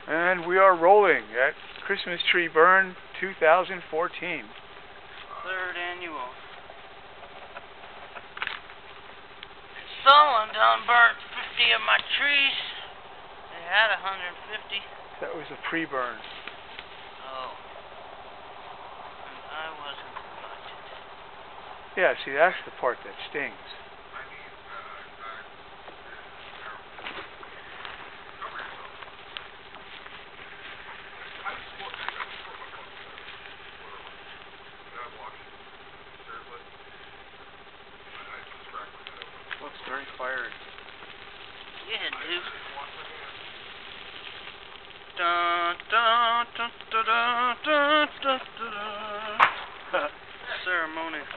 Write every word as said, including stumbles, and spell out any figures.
And we are rolling at Xmas Tree Burn two thousand fourteen. Third annual. Someone done burnt fifty of my trees. They had one hundred fifty. That was a pre-burn. Oh. And I wasn't invited. Yeah, see, that's the part that stings. Looks very fiery. Yeah, dude. Dun, dun, dun, dun, dun, dun, dun, dun, dun. Ceremony.